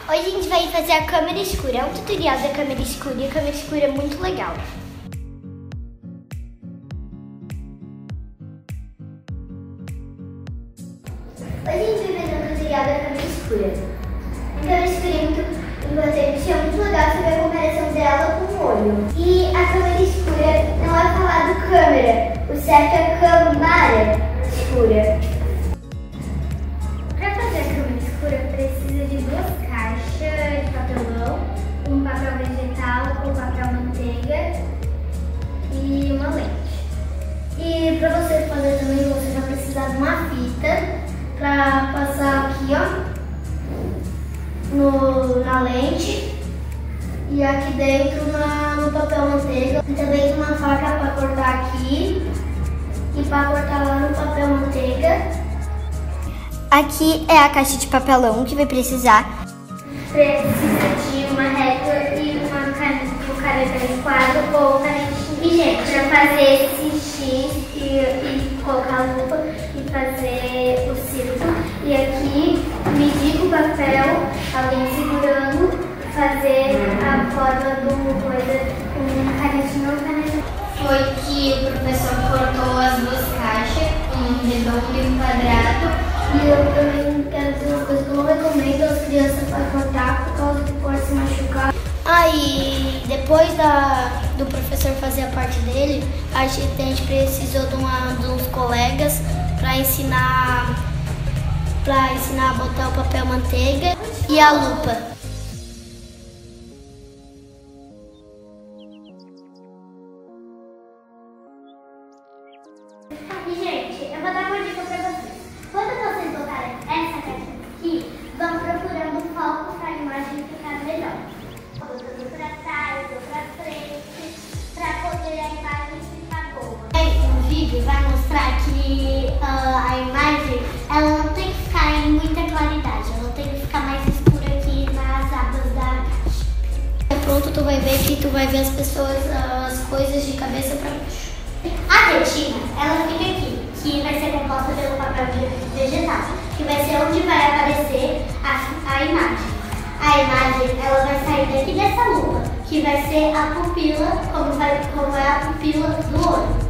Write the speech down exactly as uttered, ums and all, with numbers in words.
Hoje a gente vai fazer a câmera escura. É um tutorial da câmera escura e a câmera escura é muito legal. Hoje a gente vai fazer um tutorial da câmera escura. A câmera escura é muito importante, é muito legal saber a comparação dela com o olho. E a câmera escura não é falar do câmera, o certo é câmara escura. Para fazer a câmera escura precisa de duas caixas de papelão, um papel vegetal ou papel manteiga e uma lente. E para você fazer também você vai precisar de uma fita para passar aqui, ó, no, na lente e aqui dentro na, no papel manteiga. E também uma faca para cortar aqui e para cortar lá no papel manteiga. Aqui é a caixa de papelão que vai precisar. Precisa de uma régua e uma caneta, caneta de quadro ou canetinha. E gente, para fazer esse X e, e colocar a lupa e fazer o círculo. E aqui medir com o papel, alguém segurando, fazer a forma do coisa com canetinha ou canetinha. Foi que o professor cortou as duas caixas, um redondo e um quadrado. E eu também quero dizer uma coisa que eu não recomendo as crianças para cortar por causa que pode se machucar. Aí, ah, depois da, do professor fazer a parte dele, a gente, a gente precisou de, uma, de uns colegas para ensinar, para ensinar a botar o papel manteiga e a lupa. E, gente, eu vou dar uma dica para vocês. Quando vocês botarem essa caixinha aqui, vão procurando um foco para a imagem ficar melhor. Botando para trás ou para frente, para poder a imagem ficar boa. O vídeo vai mostrar que uh, a imagem ela não tem que ficar em muita claridade, ela tem que ficar mais escura aqui nas abas da caixa. Pronto, tu vai ver que tu vai ver as pessoas, as coisas de cabeça para baixo. A retina, ela fica aqui, que vai ser composta pelo papel vegetal, que vai ser onde vai aparecer a, a imagem. A imagem, ela vai sair daqui dessa lupa, que vai ser a pupila, como, vai, como é a pupila do olho.